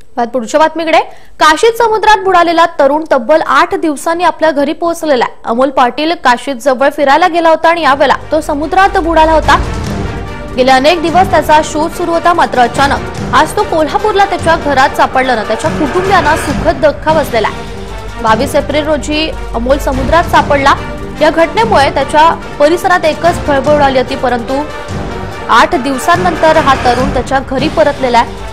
पुढच्या बातमीकडे काशीत समुद्रात बुडालेला तरुण तब्बल 8 दिवसांनी आपल्या घरी पोहोचलेला आहे। अमोल पाटील काशीत जवळ फिरायला गेला होता आणि यावेळेला तो समुद्रात बुडाला होता। गेले अनेक दिवस त्याचा शोध सुरू होता, मात्र अचानक आज तो कोल्हापूरला त्याच्या घरात सापडल्याने त्याच्या कुटुंबियांना सुखद धक्का बसलेला आहे। 22 एप्रिल रोजी अमोल समुद्रात सापडला। या घटनेमुळे त्याच्या परिसरात एकच खळबळ उडाली होती, परंतु 8 दिवसांनंतर हा तरुण त्याच्या घरी परतलेला आहे।